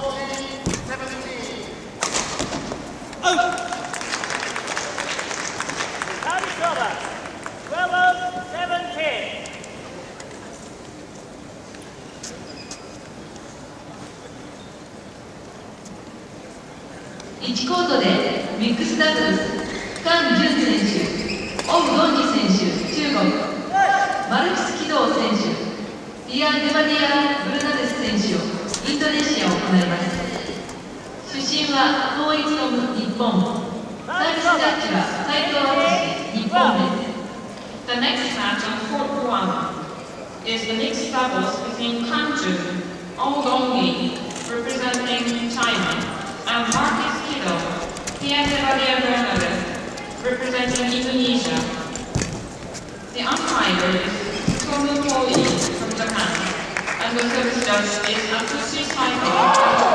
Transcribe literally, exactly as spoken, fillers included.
いちコートでミックスダブルス、カン・ジュン選手、オウ・ドンギ選手、中国、マルキス・キドウ選手、イアン・デバディア・ブルナデス選手をインドネシアを行います。出身は統一の日本、サービスジャッジは斉藤敦日本です。 The next match on court one is the mixed doubles between Kanju Oudongi, representing China, and Marcus Kido, Ian Devadia Bernardes, representing Indonesia. The umpire is Tomo Koi from Japan, and the service judge is Atsushi Saito.